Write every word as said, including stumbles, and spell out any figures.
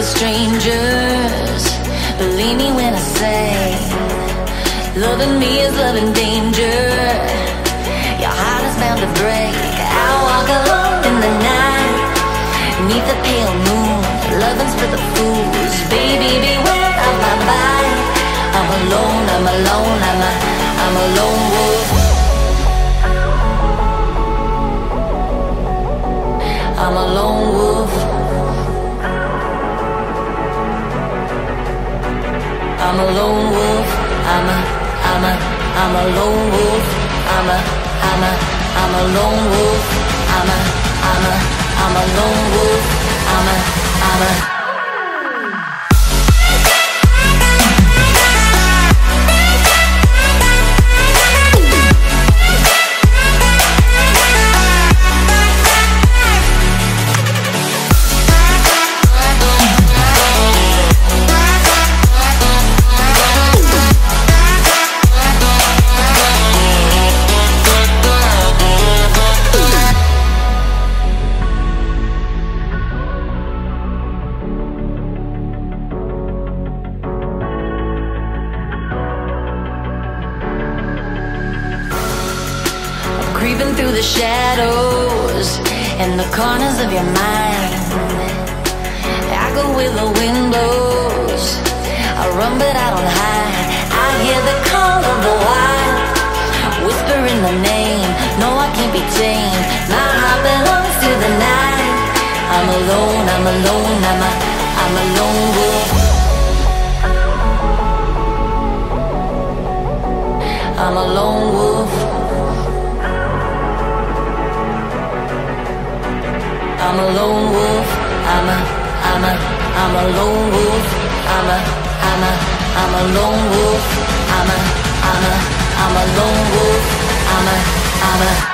strangers. Believe me when I say, loving me is loving danger. Your heart is bound to break. I walk alone in the night, neath the pale moon. Loving's for the fools. Baby, beware of my bite. I'm alone, I'm alone, I'm a, I'm a lone wolf. I'm a lone wolf. I'm a lone wolf. I'm a, I'm a, I'm a lone wolf. I'm a, I'm a, I'm a lone wolf. I'm a, I'm a, I'm a lone wolf. I'm a, I'm a. Creeping through the shadows and the corners of your mind. I go where the wind blows. I run but I don't hide. I hear the call of the wild, whispering the name. No, I can't be tamed. My heart belongs to the night. I'm alone, I'm alone, I'm a, I'm a lone wolf. I'm a lone wolf. I'm a lone wolf. I'm a, I'm a, I'm a lone wolf. I'm a, I'm a, I'm a lone wolf. I'm a, I'm a, I'm a lone wolf. I'm a, I'm a